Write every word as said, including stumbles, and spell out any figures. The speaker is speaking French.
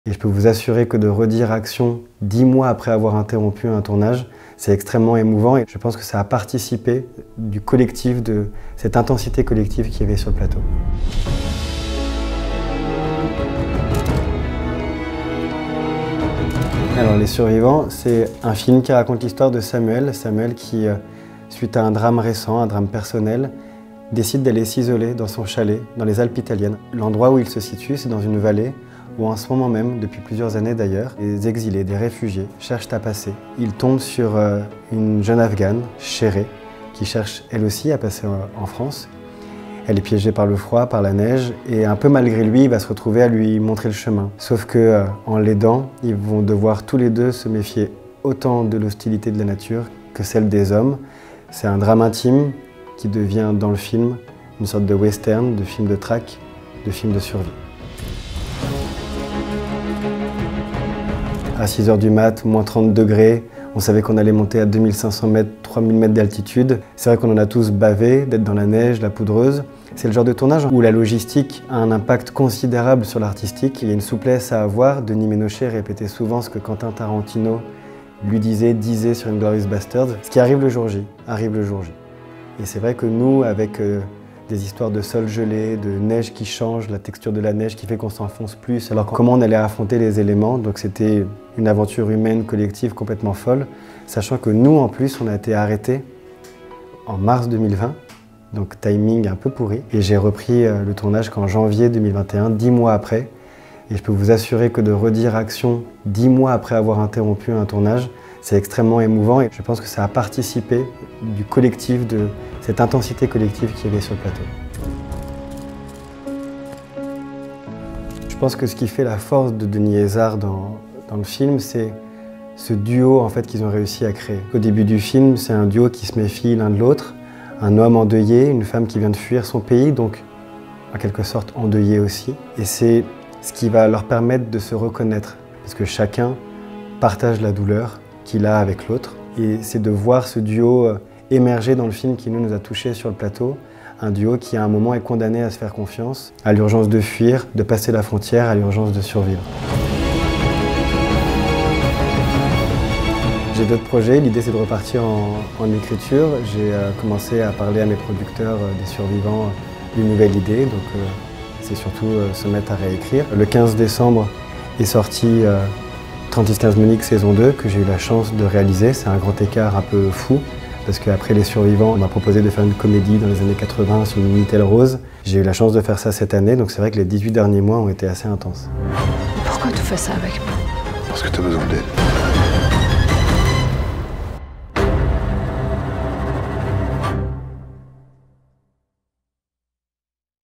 Et je peux vous assurer que de redire action dix mois après avoir interrompu un tournage, c'est extrêmement émouvant et je pense que ça a participé du collectif, de cette intensité collective qu'il y avait sur le plateau. Alors Les Survivants, c'est un film qui raconte l'histoire de Samuel. Samuel qui, suite à un drame récent, un drame personnel, décide d'aller s'isoler dans son chalet, dans les Alpes italiennes. L'endroit où il se situe, c'est dans une vallée où en ce moment même, depuis plusieurs années d'ailleurs, des exilés, des réfugiés cherchent à passer. Ils tombent sur euh, une jeune Afghane, Chéré, qui cherche elle aussi à passer en France. Elle est piégée par le froid, par la neige, et un peu malgré lui, il va se retrouver à lui montrer le chemin. Sauf que, euh, en l'aidant, ils vont devoir tous les deux se méfier autant de l'hostilité de la nature que celle des hommes. C'est un drame intime qui devient, dans le film, une sorte de western, de film de traque, de film de survie. À six heures du mat, moins trente degrés, on savait qu'on allait monter à deux mille cinq cents mètres, trois mille mètres d'altitude. C'est vrai qu'on en a tous bavé, d'être dans la neige, la poudreuse. C'est le genre de tournage où la logistique a un impact considérable sur l'artistique. Il y a une souplesse à avoir. Denis Ménochet répétait souvent ce que Quentin Tarantino lui disait, disait sur Inglourious Basterds. Ce qui arrive le jour J, arrive le jour J. Et c'est vrai que nous, avec euh, des histoires de sol gelé, de neige qui change, la texture de la neige qui fait qu'on s'enfonce plus. Alors comment on allait affronter les éléments? Donc c'était une aventure humaine, collective, complètement folle. Sachant que nous, en plus, on a été arrêtés en mars deux mille vingt. Donc timing un peu pourri. Et j'ai repris euh, le tournage qu'en janvier deux mille vingt et un, dix mois après. Et je peux vous assurer que de redire action dix mois après avoir interrompu un tournage, c'est extrêmement émouvant et je pense que ça a participé du collectif, de cette intensité collective qu'il y avait sur le plateau. Je pense que ce qui fait la force de Denis Hézard dans, dans le film, c'est ce duo en fait, qu'ils ont réussi à créer. Au début du film, c'est un duo qui se méfie l'un de l'autre, un homme endeuillé, une femme qui vient de fuir son pays, donc en quelque sorte endeuillé aussi. Et c'est ce qui va leur permettre de se reconnaître, parce que chacun partage la douleur qu'il a avec l'autre. Et c'est de voir ce duo émerger dans le film qui nous, nous a touchés sur le plateau. Un duo qui à un moment est condamné à se faire confiance, à l'urgence de fuir, de passer la frontière, à l'urgence de survivre. J'ai d'autres projets, l'idée c'est de repartir en, en écriture. J'ai euh, commencé à parler à mes producteurs euh, des Survivants d'une nouvelle idée, donc euh, c'est surtout euh, se mettre à réécrire. Le quinze décembre est sorti euh, trente-six quinze Munich saison deux que j'ai eu la chance de réaliser. C'est un grand écart un peu fou parce qu'après Les Survivants, on m'a proposé de faire une comédie dans les années quatre-vingts sur une Minitel Rose. J'ai eu la chance de faire ça cette année, donc c'est vrai que les dix-huit derniers mois ont été assez intenses. Pourquoi tu fais ça avec moi? Parce que tu as besoin d'aide.